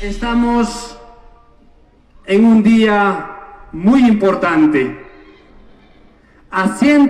Estamos en un día muy importante. A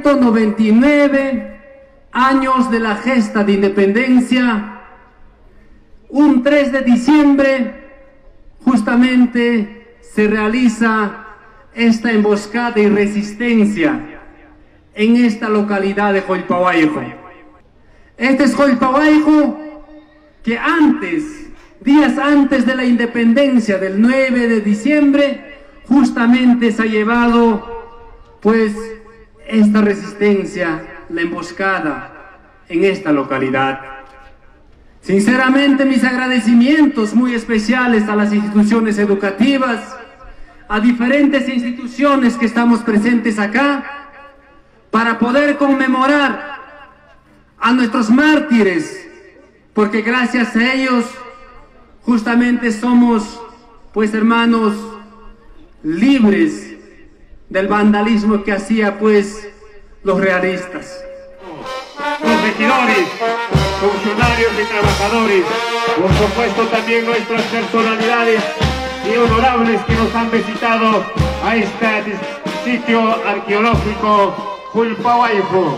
199 años de la gesta de independencia, un 3 de diciembre justamente se realiza esta emboscada y resistencia en esta localidad de Joilpawaijo. Este es Joilpawaijo que días antes de la independencia del 9 de diciembre, justamente se ha llevado pues esta resistencia, la emboscada en esta localidad. Sinceramente, mis agradecimientos muy especiales a las instituciones educativas, a diferentes instituciones que estamos presentes acá, para poder conmemorar a nuestros mártires, porque gracias a ellos justamente somos, pues hermanos, libres del vandalismo que hacía pues los realistas. Los regidores, funcionarios y trabajadores, por supuesto también nuestras personalidades y honorables que nos han visitado a este sitio arqueológico Joilpawaijo.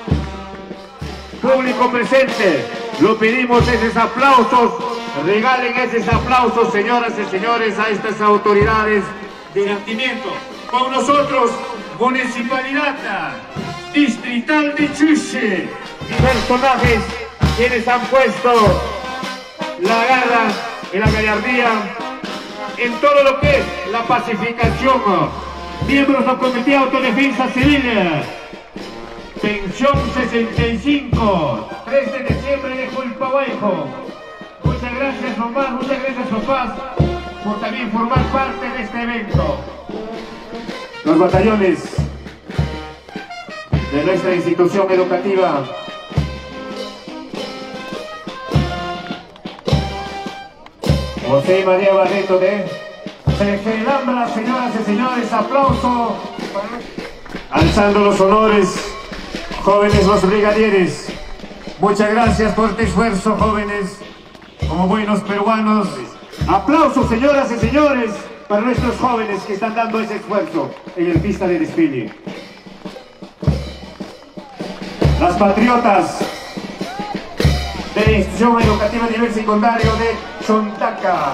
Público presente, lo pedimos esos aplausos, regalen esos aplausos, señoras y señores, a estas autoridades de sentimiento. Con nosotros, Municipalidad Distrital de Chuche, y personajes quienes han puesto la garra y la gallardía en todo lo que es la pacificación. Miembros del Comité de Autodefensa Civil, Pensión 65, 3 de diciembre de Joilpawaijo. Muchas gracias, mamás, muchas gracias, papás, por también formar parte de este evento. Los batallones de nuestra institución educativa, José María Barreto de Alhambra, señoras y señores, aplauso. Alzando los honores, jóvenes los brigadieres. Muchas gracias por este esfuerzo, jóvenes, como buenos peruanos. Aplausos, señoras y señores, para nuestros jóvenes que están dando ese esfuerzo en el pista de desfile. Las patriotas de la institución educativa a nivel secundario de Chontaca.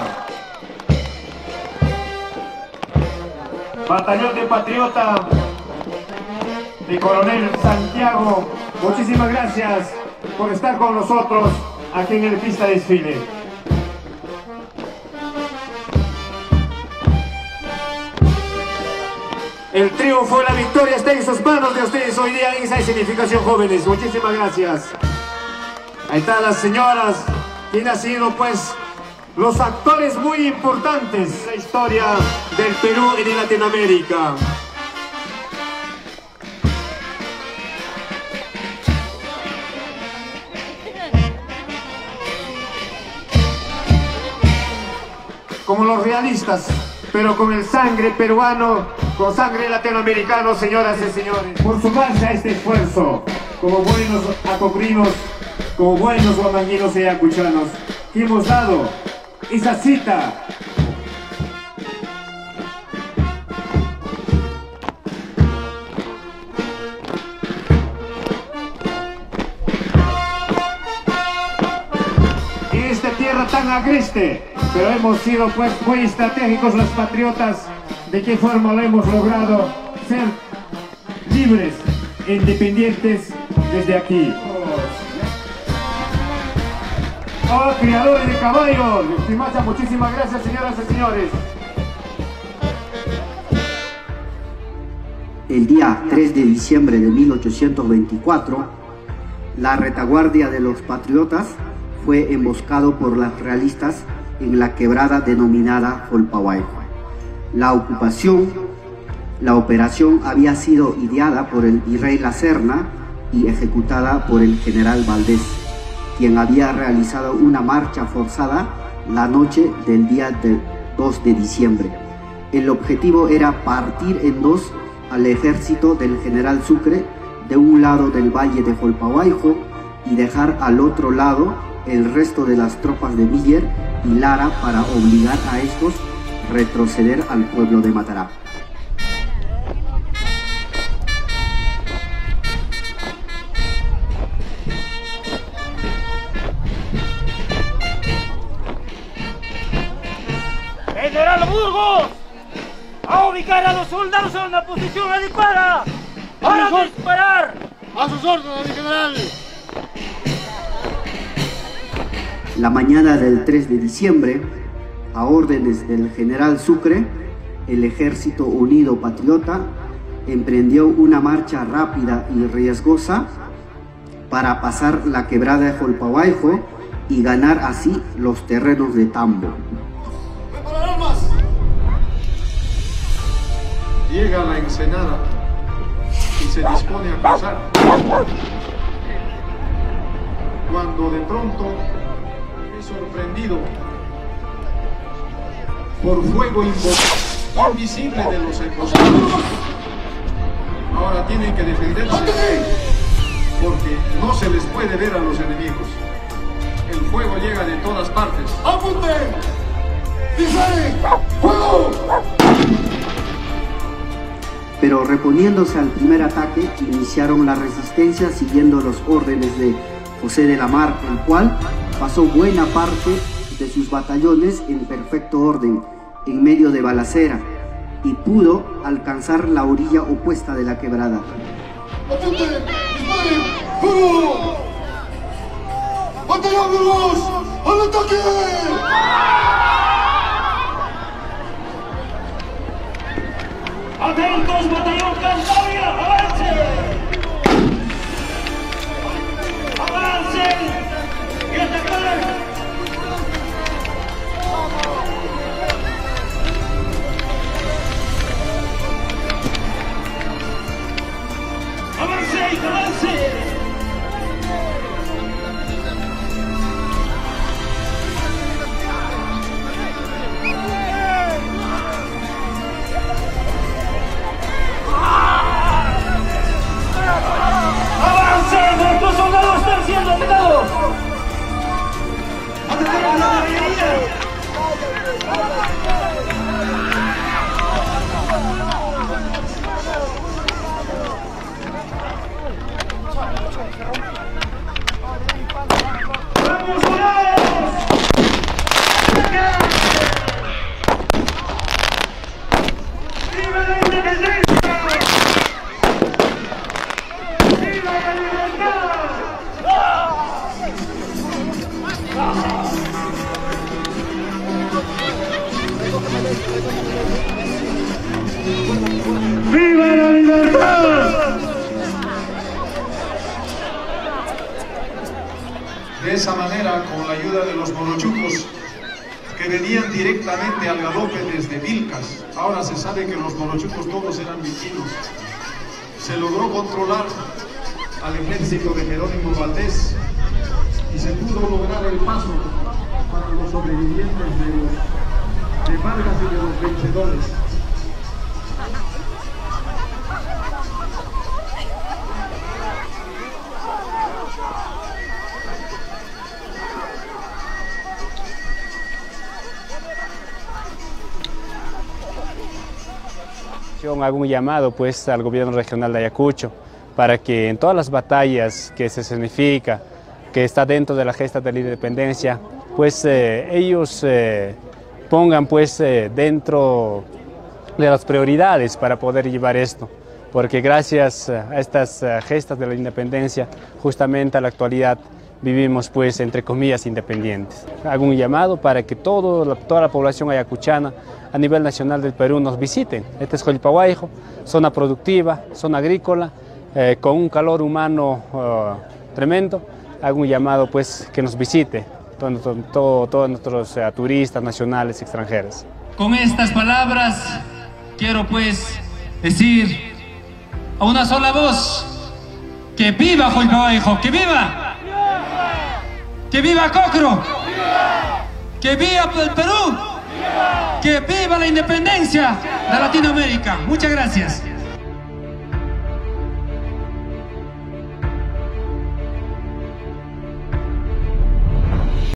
Batallón de Patriota de Coronel Santiago, muchísimas gracias por estar con nosotros aquí en el pista de desfile. El triunfo, la victoria está en sus manos de ustedes hoy día en esa significación, jóvenes. Muchísimas gracias. Ahí están las señoras, quienes han sido pues los actores muy importantes en la historia del Perú y de Latinoamérica. Como los realistas, pero con el sangre peruano, con sangre latinoamericano, señoras y señores. Por sumarse a este esfuerzo, como buenos acocrinos, como buenos guamanguinos y ayacuchanos, que hemos dado esa cita. En esta tierra tan agreste, pero hemos sido pues muy estratégicos los patriotas. ¿De qué forma lo hemos logrado ser libres e independientes desde aquí? Oh, criadores de caballos, muchísimas gracias, señoras y señores. El día 3 de diciembre de 1824, la retaguardia de los patriotas fue emboscado por los realistas en la quebrada denominada Joilpawaijo. La operación había sido ideada por el virrey La Serna y ejecutada por el general Valdés, quien había realizado una marcha forzada la noche del día 2 de diciembre. El objetivo era partir en dos al ejército del general Sucre de un lado del valle de Joilpawaijo y dejar al otro lado el resto de las tropas de Miller y Lara para obligar a estos a retroceder al pueblo de Matará. ¡General Burgos! ¡A ubicar a los soldados en una posición adecuada! ¡Para disparar! ¡A sus órdenes, mi general! La mañana del 3 de diciembre, a órdenes del general Sucre, el Ejército Unido Patriota emprendió una marcha rápida y riesgosa para pasar la quebrada de Jolpahuayjo y ganar así los terrenos de Tambo. ¡Preparar armas! Llega a la ensenada y se dispone a cruzar, cuando de pronto es sorprendido por fuego invisible de los encostados. Ahora tienen que defenderse porque no se les puede ver a los enemigos. El fuego llega de todas partes. ¡Apunten! ¡Disparen! ¡Fuego! Pero reponiéndose al primer ataque, iniciaron la resistencia siguiendo los órdenes de José de la Mar, el cual pasó buena parte de sus batallones en perfecto orden, en medio de balacera, y pudo alcanzar la orilla opuesta de la quebrada. ¡Apunten! ¡Disparen! ¡Fuego! ¡Batallón Burgos! ¡Al ataque! ¡Atentos, batallón Cantabria! ¡Avancen! ¡Avancen! ¡Y atacar! ¡Avancen! ¡Avancen! ¡Avancen! ¡Nuestros soldados están siendo atacados! ¡Atacar a la artillería! ¡Vamos, soldados! ¡Viva la independencia! ¡Viva la libertad! De esa manera, con la ayuda de los morochucos, que venían directamente al galope desde Vilcas, ahora se sabe que los morochucos todos eran vilquinos, se logró controlar al ejército de Jerónimo Valdés y se pudo lograr el paso para los sobrevivientes de Vargas y de los vencedores. Hago un llamado pues al gobierno regional de Ayacucho para que en todas las batallas que se significa, que está dentro de la gesta de la independencia, pues ellos pongan pues dentro de las prioridades para poder llevar esto, porque gracias a estas gestas de la independencia, justamente a la actualidad vivimos pues entre comillas independientes. Hago un llamado para que toda la población ayacuchana a nivel nacional del Perú nos visiten. Este es Jolpahuayjo, zona productiva, zona agrícola, con un calor humano tremendo. Hago un llamado pues que nos visite todos nuestros turistas nacionales y extranjeros. Con estas palabras quiero pues decir a una sola voz que viva Jolpahuayjo, que viva. ¡Que viva Cocro! ¡Que viva el Perú! ¡Que viva la independencia de Latinoamérica! Muchas gracias.